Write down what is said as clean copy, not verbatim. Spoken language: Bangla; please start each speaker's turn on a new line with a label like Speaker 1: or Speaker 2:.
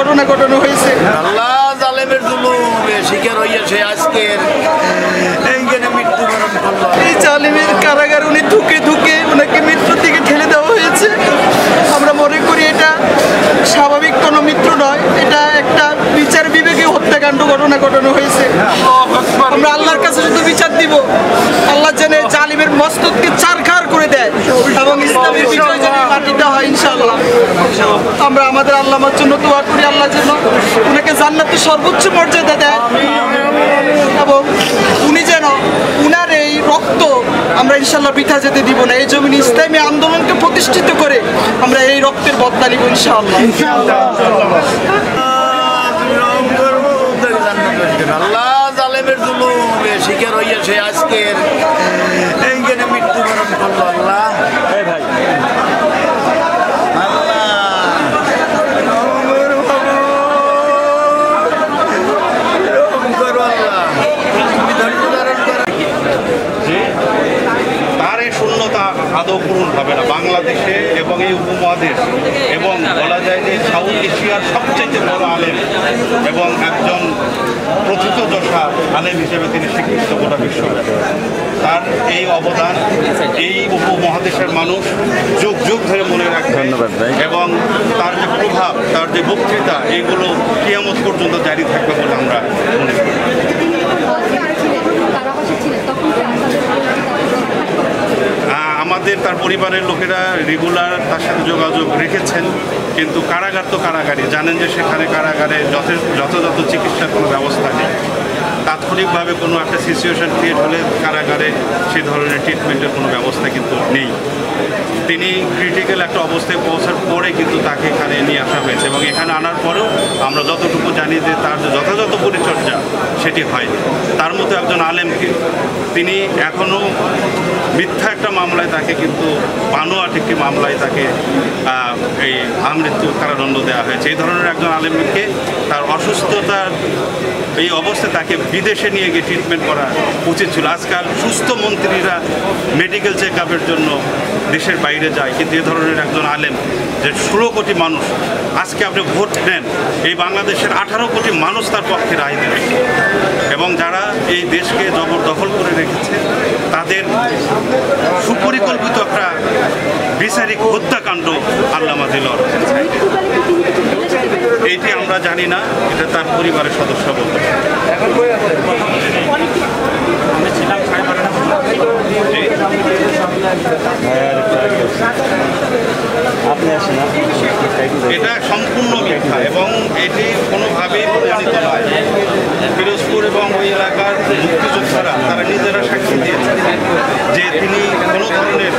Speaker 1: ঘটনা ঘটানো হয়েছে।
Speaker 2: আল্লাহ জালেমের জুলুমে শিকার হইয়াছে আজকের এইখানে মৃত্যুবরণ করলো।
Speaker 1: এই জালিমের কারাগার উনি ধুকে ধুকে ওনাকে মৃত্যুর দিকে ঠেলে দেওয়া হয়েছে। আমরা মনে করি এটা স্বাভাবিক কোনো মৃত্যু নয়, এটা একটা বিচার বিবেকে হত্যাকাণ্ড ঘটনা ঘটানো হয়েছে। আমরা আল্লাহর কাছে শুধু বিচার দিব, আল্লাহ যেন জালিমের মস্তককে চারখার করে দেয় এবং ইসলামের বিজয় যেন মাটিতে হয় ইনশাআল্লাহ। আমরা আমাদের আল্লাহর জন্য দোয়া করি, আল্লাহ যেন ওনাকে জান্নাতের সর্বোচ্চ মর্যাদা দেয় এবং উনি যেন উনার এই রক্ত আমরা ইনশাআল্লাহ বৃথা যেতে দিব না। এই জমিন ইসলামী আন্দোলনকে প্রতিষ্ঠিত করে আমরা এই রক্তের বদলা নিব ইনশাআল্লাহ।
Speaker 2: আল্লাহ জালেমের জুলুমে শিকার হইয়াছে আজকের এইখানে মৃত্যুবরণ করলো। আল্লাহ
Speaker 3: আদৌ পূরণ হবে না বাংলাদেশে এবং এই উপমহাদেশ এবং বলা যায় যে সাউথ এশিয়ার সবচেয়ে বড় আলেম এবং একজন প্রথিতযশা আলেম হিসেবে তিনি স্বীকৃত গোটা বিশ্বব্যাপী। তার এই অবদান এই উপমহাদেশের মানুষ যুগ যুগ ধরে মনে রাখবে এবং তার যে প্রভাব, তার যে বক্তৃতা, এইগুলো কিয়ামত পর্যন্ত জারি থাকবে বলে আমরা মনে করি। আমাদের তার পরিবারের লোকেরা রেগুলার তার সাথে যোগাযোগ রেখেছেন, কিন্তু কারাগার তো কারাগারই, জানেন যে সেখানে কারাগারে যথাযথ চিকিৎসার কোনো ব্যবস্থা নেই। তাৎক্ষণিকভাবে কোনো একটা সিচুয়েশন ক্রিয়েট হলে কারাগারে সেই ধরনের ট্রিটমেন্টের কোনো ব্যবস্থা কিন্তু নেই। তিনি ক্রিটিক্যাল একটা অবস্থায় পৌঁছার পরে কিন্তু তাকে এখানে নিয়ে আসা হয়েছে এবং এখানে আনার পরেও আমরা যতটুকু জানি যে তার যে যথাযথ পরিচর্যা সেটি হয়নি। তার মতো একজন আলেমকে তিনি এখনও মিথ্যা একটা মামলায় তাকে কিন্তু বানোয়াট একটি মামলায় তাকে এই আমৃত্যু কারাদণ্ড দেওয়া হয়েছে। এই ধরনের একজন আলেমকে তার অসুস্থতার এই অবস্থায় তাকে বিদেশে নিয়ে গিয়ে ট্রিটমেন্ট করা উচিত ছিল। আজকাল সুস্থ মন্ত্রীরা মেডিকেল চেক আপের জন্য দেশের বাইরে যায়, কিন্তু এ ধরনের একজন আলেম যে 16 কোটি মানুষ আজকে আপনি ভোট নেন, এই বাংলাদেশের 18 কোটি মানুষ তার পক্ষে রায় দেবে এবং যারা এই দেশকে জবরদখল করে রেখেছে তাদের সুপরিকল্পিত একটা বিচারিক হত্যাকাণ্ড আল্লামা দিলওয়ার এইটি আমরা জানি না, এটা তার পরিবারের সদস্য বলতে। এটা সম্পূর্ণ মিথ্যা এবং এটি কোনোভাবেই প্রমাণিত নয়। পিরোজপুর এবং ওই এলাকার মুক্তিযোদ্ধারা তারা নিজেরা সাক্ষী দিয়েছেন যে তিনি কোনো ধরনের